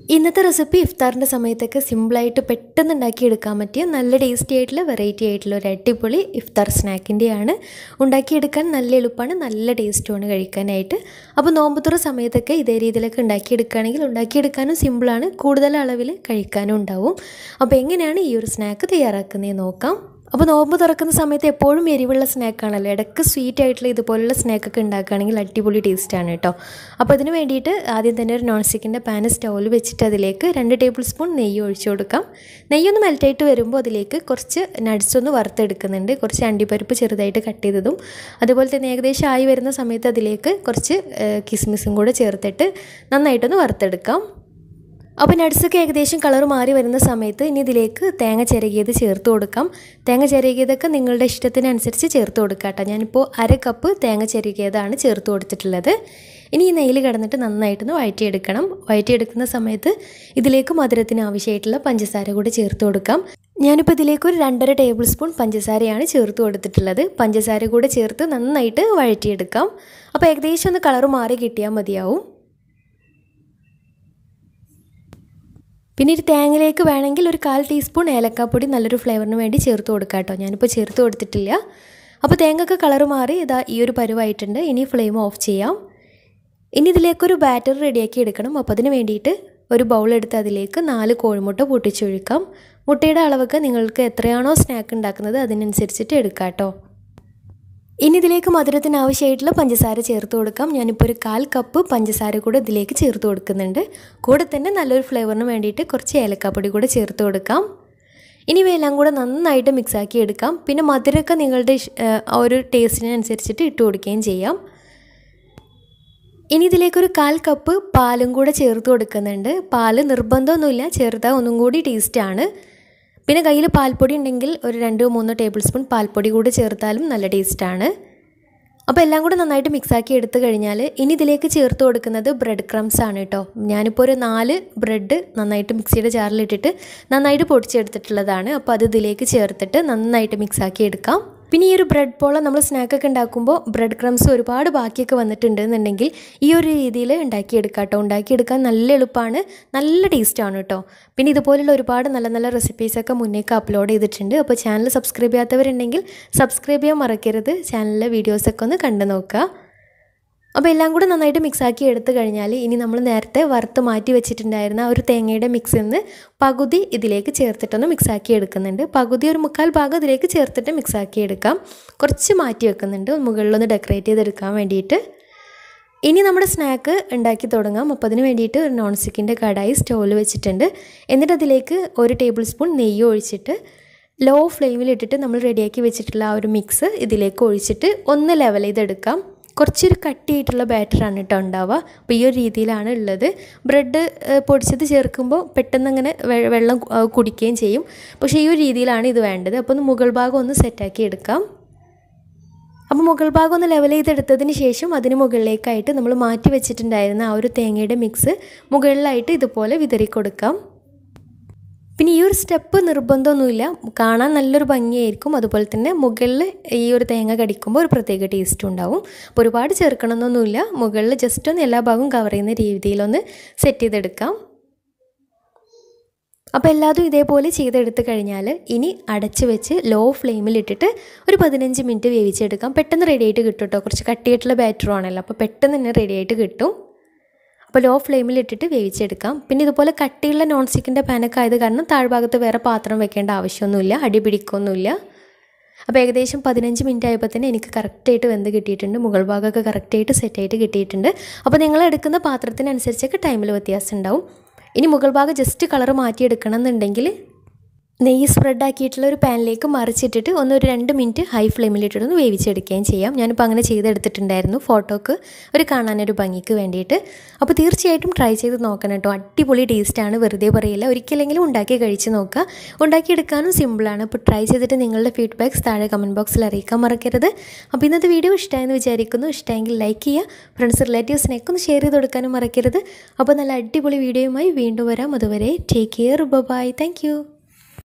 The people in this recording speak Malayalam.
ഇന്നത്തെ റെസിപ്പി ഇഫ്താറിൻ്റെ സമയത്തൊക്കെ സിമ്പിളായിട്ട് പെട്ടെന്ന് ഉണ്ടാക്കിയെടുക്കാൻ പറ്റിയ നല്ല ടേസ്റ്റി ആയിട്ടുള്ള വെറൈറ്റി ആയിട്ടുള്ള ഒരു അടിപൊളി ഇഫ്താർ സ്നാക്കിൻ്റെയാണ്. ഉണ്ടാക്കിയെടുക്കാൻ നല്ല എളുപ്പമാണ്, നല്ല ടേസ്റ്റുമാണ് കഴിക്കാനായിട്ട്. അപ്പോൾ നോമ്പുതുറ സമയത്തൊക്കെ ഇതേ രീതിയിലൊക്കെ ഉണ്ടാക്കിയെടുക്കുകയാണെങ്കിൽ ഉണ്ടാക്കിയെടുക്കാനും സിമ്പിളാണ്, കൂടുതൽ അളവിൽ കഴിക്കാനും ഉണ്ടാവും. അപ്പോൾ എങ്ങനെയാണ് ഈ ഒരു സ്നാക്ക് തയ്യാറാക്കുന്നതെന്ന് നോക്കാം. അപ്പോൾ നോമ്പ് തുറക്കുന്ന സമയത്ത് എപ്പോഴും എരിവുള്ള സ്നാക്കാണല്ലോ, ഇടയ്ക്ക് സ്വീറ്റ് ആയിട്ടുള്ള ഇതുപോലുള്ള സ്നാക്കൊക്കെ ഉണ്ടാക്കുകയാണെങ്കിൽ അടിപൊളി ടേസ്റ്റാണ് കേട്ടോ. അപ്പോൾ അതിന് വേണ്ടിയിട്ട് ആദ്യം തന്നെ ഒരു നോൺ സ്റ്റിക്കിൻ്റെ പാന് സ്റ്റൗവിൽ വെച്ചിട്ട് അതിലേക്ക് 2 ടേബിൾ സ്പൂൺ നെയ്യ് ഒഴിച്ചു കൊടുക്കാം. നെയ്യൊന്ന് മെൽറ്റായിട്ട് വരുമ്പോൾ അതിലേക്ക് കുറച്ച് നട്ട്സ് ഒന്ന് വറുത്തെടുക്കുന്നുണ്ട്. കുറച്ച് അണ്ടിപ്പരിപ്പ് ചെറുതായിട്ട് കട്ട് ചെയ്തതും, അതുപോലെ തന്നെ ഏകദേശം ആയി വരുന്ന സമയത്ത് അതിലേക്ക് കുറച്ച് കിസ്മിസും കൂടെ ചേർത്തിട്ട് നന്നായിട്ടൊന്ന് വറുത്തെടുക്കാം. അപ്പോൾ നട്ട്സൊക്കെ ഏകദേശം കളർ മാറി വരുന്ന സമയത്ത് ഇനി ഇതിലേക്ക് തേങ്ങ ചിരകിയത് ചേർത്ത് കൊടുക്കാം. തേങ്ങ ചിരകിയതൊക്കെ നിങ്ങളുടെ ഇഷ്ടത്തിനനുസരിച്ച് ചേർത്ത് കൊടുക്കാം കേട്ടോ. ഞാനിപ്പോൾ 1/2 കപ്പ് തേങ്ങ ചിരകിയതാണ് ചേർത്ത് കൊടുത്തിട്ടുള്ളത്. ഇനി ഈ നെയ്യിൽ കിടന്നിട്ട് നന്നായിട്ടൊന്ന് വഴറ്റിയെടുക്കണം. വഴറ്റിയെടുക്കുന്ന സമയത്ത് ഇതിലേക്ക് മധുരത്തിന് ആവശ്യമായിട്ടുള്ള പഞ്ചസാര കൂടി ചേർത്ത് കൊടുക്കാം. ഞാനിപ്പോൾ ഇതിലേക്ക് ഒരു 2.5 ടേബിൾ സ്പൂൺ പഞ്ചസാരയാണ് ചേർത്ത് കൊടുത്തിട്ടുള്ളത്. പഞ്ചസാര കൂടെ ചേർത്ത് നന്നായിട്ട് വഴറ്റിയെടുക്കാം. അപ്പോൾ ഏകദേശം ഒന്ന് കളർ മാറി കിട്ടിയാൽ മതിയാവും. പിന്നെ ഒരു തേങ്ങയിലേക്ക് വേണമെങ്കിൽ ഒരു 1/4 ടീസ്പൂൺ ഏലക്കാപ്പൊടി നല്ലൊരു ഫ്ലേവറിന് വേണ്ടി ചേർത്ത് കൊടുക്കാം കേട്ടോ. ഞാനിപ്പോൾ ചേർത്ത് കൊടുത്തിട്ടില്ല. അപ്പോൾ തേങ്ങയൊക്കെ കളർ മാറി ഇതാ ഈ ഒരു പരുവായിട്ടുണ്ട്. ഇനി ഫ്ലെയിം ഓഫ് ചെയ്യാം. ഇനി ഇതിലേക്കൊരു ബാറ്റർ റെഡിയാക്കി എടുക്കണം. അപ്പോൾ അതിന് വേണ്ടിയിട്ട് ഒരു ബൗളെടുത്ത് അതിലേക്ക് 4 കോഴിമുട്ട പൊട്ടിച്ചൊഴിക്കാം. മുട്ടയുടെ അളവൊക്കെ നിങ്ങൾക്ക് എത്രയാണോ സ്നാക്ക് ഉണ്ടാക്കുന്നത് അതിനനുസരിച്ചിട്ട് എടുക്കാം കേട്ടോ. ഇനി ഇതിലേക്ക് മധുരത്തിന് ആവശ്യമായിട്ടുള്ള പഞ്ചസാര ചേർത്ത് കൊടുക്കാം. ഞാനിപ്പോൾ ഒരു 1/4 കപ്പ് പഞ്ചസാര കൂടെ ഇതിലേക്ക് ചേർത്ത് കൊടുക്കുന്നുണ്ട്. കൂടെ തന്നെ നല്ലൊരു ഫ്ലേവറിന് വേണ്ടിയിട്ട് കുറച്ച് ഏലക്കാപ്പൊടി കൂടെ ചേർത്ത് കൊടുക്കാം. ഇനി ഇവയെല്ലാം കൂടെ നന്നായിട്ട് മിക്സാക്കി എടുക്കാം. പിന്നെ മധുരമൊക്കെ നിങ്ങളുടെ ഒരു ടേസ്റ്റിനനുസരിച്ചിട്ട് ഇട്ട് കൊടുക്കുകയും ചെയ്യാം. ഇനി ഇതിലേക്കൊരു 1/4 കപ്പ് പാലും കൂടെ ചേർത്ത് കൊടുക്കുന്നുണ്ട്. പാല് നിർബന്ധമൊന്നുമില്ല, ചേർത്താൽ ഒന്നും കൂടി ടേസ്റ്റാണ്. പിന്നെ കയ്യിൽ പാൽപ്പൊടി ഉണ്ടെങ്കിൽ ഒരു 2-3 ടേബിൾ സ്പൂൺ പാൽപ്പൊടി കൂടി ചേർത്താലും നല്ല ടേസ്റ്റാണ്. അപ്പോൾ എല്ലാം കൂടെ നന്നായിട്ട് മിക്സാക്കി എടുത്തു കഴിഞ്ഞാൽ ഇനി ഇതിലേക്ക് ചേർത്ത് കൊടുക്കുന്നത് ബ്രെഡ് ക്രംസ് ആണ് കേട്ടോ. ഞാനിപ്പോൾ ഒരു 4 ബ്രെഡ് നന്നായിട്ട് മിക്സിയുടെ ജാറിലിട്ടിട്ട് നന്നായിട്ട് പൊടിച്ചെടുത്തിട്ടുള്ളതാണ്. അപ്പോൾ അത് ഇതിലേക്ക് ചേർത്തിട്ട് നന്നായിട്ട് മിക്സാക്കി എടുക്കാം. പിന്നെ ഈ ഒരു ബ്രെഡ് പോള നമ്മൾ സ്നാക്കൊക്കെ ഉണ്ടാക്കുമ്പോൾ ബ്രെഡ് ക്രംസ് ഒരുപാട് ബാക്കിയൊക്കെ വന്നിട്ടുണ്ടെന്നുണ്ടെങ്കിൽ ഈ ഒരു രീതിയിൽ ഉണ്ടാക്കിയെടുക്കാം കേട്ടോ. ഉണ്ടാക്കിയെടുക്കാൻ നല്ല എളുപ്പമാണ്, നല്ല ടേസ്റ്റാണ് കേട്ടോ. പിന്നെ ഇതുപോലുള്ള ഒരുപാട് നല്ല നല്ല റെസിപ്പീസൊക്കെ മുന്നേക്ക് അപ്ലോഡ് ചെയ്തിട്ടുണ്ട്. അപ്പോൾ ചാനൽ സബ്സ്ക്രൈബ് ചെയ്യാത്തവരുണ്ടെങ്കിൽ സബ്സ്ക്രൈബ് ചെയ്യാൻ മറക്കരുത്. ചാനലിലെ വീഡിയോസൊക്കെ ഒന്ന് കണ്ടു നോക്കുക. അപ്പോൾ എല്ലാം കൂടെ നന്നായിട്ട് മിക്സാക്കി എടുത്തു കഴിഞ്ഞാൽ ഇനി നമ്മൾ നേരത്തെ വറുത്ത് മാറ്റി വെച്ചിട്ടുണ്ടായിരുന്ന ഒരു തേങ്ങയുടെ മിക്സിൽ നിന്ന് പകുതി ഇതിലേക്ക് ചേർത്തിട്ടൊന്ന് മിക്സാക്കി എടുക്കുന്നുണ്ട്. പകുതി ഒരു 1/4 ഭാഗം ഇതിലേക്ക് ചേർത്തിട്ട് മിക്സാക്കി എടുക്കാം. കുറച്ച് മാറ്റി വെക്കുന്നുണ്ട് മുകളിലൊന്ന് ഡെക്കറേറ്റ് ചെയ്തെടുക്കാൻ വേണ്ടിയിട്ട്. ഇനി നമ്മുടെ സ്നാക്ക് ഉണ്ടാക്കി തുടങ്ങാം. അപ്പോൾ അതിന് വേണ്ടിയിട്ട് ഒരു നോൺ സ്റ്റിക്കിൻ്റെ കടായി സ്റ്റൗവിൽ വെച്ചിട്ടുണ്ട്. എന്നിട്ട് അതിലേക്ക് 1 ടേബിൾ സ്പൂൺ നെയ്യ് ഒഴിച്ചിട്ട് ലോ ഫ്ലെയിമിലിട്ടിട്ട് നമ്മൾ റെഡിയാക്കി വെച്ചിട്ടുള്ള ആ ഒരു മിക്സ് ഇതിലേക്ക് ഒഴിച്ചിട്ട് ഒന്ന് ലെവൽ ചെയ്തെടുക്കാം. കുറച്ചൊരു കട്ടിയായിട്ടുള്ള ബാറ്ററാണ് കേട്ടോ ഉണ്ടാവുക. അപ്പോൾ ഈ ഒരു രീതിയിലാണ് ഉള്ളത്. ബ്രെഡ് പൊടിച്ചത് ചേർക്കുമ്പോൾ പെട്ടെന്ന് അങ്ങനെ വെള്ളം കുടിക്കുകയും ചെയ്യും. പക്ഷേ ഈ ഒരു രീതിയിലാണ് ഇത് വേണ്ടത്. അപ്പോൾ ഒന്ന് മുകൾ ഭാഗം ഒന്ന് സെറ്റാക്കി എടുക്കാം. അപ്പോൾ മുകൾ ഭാഗം ഒന്ന് ലെവൽ ചെയ്തെടുത്തതിന് ശേഷം അതിന് മുകളിലേക്കായിട്ട് നമ്മൾ മാറ്റി വെച്ചിട്ടുണ്ടായിരുന്ന ആ ഒരു തേങ്ങയുടെ മിക്സ് മുകളിലായിട്ട് ഇതുപോലെ വിതറി കൊടുക്കാം. പിന്നെ ഈ ഒരു സ്റ്റെപ്പ് നിർബന്ധമൊന്നുമില്ല, കാണാൻ നല്ലൊരു ഭംഗിയായിരിക്കും. അതുപോലെ തന്നെ മുകളിൽ ഈ ഒരു തേങ്ങ കടിക്കുമ്പോൾ ഒരു പ്രത്യേക ടേസ്റ്റും ഉണ്ടാവും. അപ്പോൾ ഒരുപാട് ചേർക്കണമെന്നൊന്നുമില്ല, മുകളിൽ ജസ്റ്റ് ഒന്ന് എല്ലാ ഭാഗവും കവർ ചെയ്യുന്ന രീതിയിലൊന്ന് സെറ്റ് ചെയ്തെടുക്കാം. അപ്പോൾ എല്ലാതും ഇതേപോലെ ചെയ്തെടുത്ത് കഴിഞ്ഞാൽ ഇനി അടച്ച് വെച്ച് ലോ ഫ്ലെയിമിലിട്ടിട്ട് ഒരു 15 മിനിറ്റ് വേവിച്ചെടുക്കാം. പെട്ടെന്ന് റെഡിയായിട്ട് കിട്ടും കേട്ടോ. കുറച്ച് കട്ടിയായിട്ടുള്ള ബാറ്ററും ആണല്ലോ, അപ്പോൾ പെട്ടെന്ന് തന്നെ റെഡിയായിട്ട് കിട്ടും. അപ്പോൾ ലോ ഫ്ലെയിമിലിട്ടിട്ട് വേവിച്ചെടുക്കാം. പിന്നെ ഇതുപോലെ കട്ടിയുള്ള നോൺ സ്റ്റിക്കിൻ്റെ പാനൊക്കെ ആയത് കാരണം താഴ്ഭാഗത്ത് വേറെ പാത്രം വെക്കേണ്ട ആവശ്യമൊന്നുമില്ല, അടി പിടിക്കൊന്നുമില്ല. അപ്പോൾ ഏകദേശം 15 മിനിറ്റ് ആയപ്പോൾ തന്നെ എനിക്ക് കറക്റ്റായിട്ട് വെന്ത് കിട്ടിയിട്ടുണ്ട്. മുകൾ ഭാഗമൊക്കെ കറക്റ്റായിട്ട് സെറ്റായിട്ട് കിട്ടിയിട്ടുണ്ട്. അപ്പോൾ നിങ്ങൾ എടുക്കുന്ന പാത്രത്തിനനുസരിച്ചൊക്കെ ടൈമിൽ വ്യത്യാസം ഉണ്ടാവും. ഇനി മുകൾ ഭാഗം ജസ്റ്റ് കളർ മാറ്റിയെടുക്കണം എന്നുണ്ടെങ്കിൽ നെയ്യ് സ്പ്രെഡ് ആക്കിയിട്ടുള്ള ഒരു പാനിലേക്ക് മറിച്ചിട്ടിട്ട് ഒരു 2 മിനിറ്റ് ഹൈ ഫ്ലെയിമിലിട്ടിട്ടൊന്ന് വേവിച്ചെടുക്കുകയും ചെയ്യാം. ഞാനിപ്പോൾ അങ്ങനെ ചെയ്തെടുത്തിട്ടുണ്ടായിരുന്നു, ഫോട്ടോക്ക് ഒരു കാണാനൊരു ഭംഗിക്ക് വേണ്ടിയിട്ട്. അപ്പോൾ തീർച്ചയായിട്ടും ട്രൈ ചെയ്ത് നോക്കണം കേട്ടോ. അടിപൊളി ടേസ്റ്റാണ്, വെറുതെ പറയില്ല. ഒരിക്കലെങ്കിലും ഉണ്ടാക്കി കഴിച്ച് നോക്കുക. ഉണ്ടാക്കിയെടുക്കാനും സിമ്പിളാണ്. അപ്പോൾ ട്രൈ ചെയ്തിട്ട് നിങ്ങളുടെ ഫീഡ്ബാക്ക്സ് താഴെ കമൻറ്റ് ബോക്സിൽ അറിയിക്കാൻ മറക്കരുത്. അപ്പോൾ ഇന്നത്തെ വീഡിയോ ഇഷ്ടമായെന്ന് വിചാരിക്കുന്നു. ഇഷ്ടമെങ്കിൽ ലൈക്ക് ചെയ്യുക, ഫ്രണ്ട്സ് റിലേറ്റീവ്സിനൊക്കെ ഒന്ന് ഷെയർ ചെയ്ത് കൊടുക്കാനും മറക്കരുത്. അപ്പോൾ നല്ല അടിപൊളി വീഡിയോയുമായി വീണ്ടും വരാം. അതുവരെ take care, bye, thank U.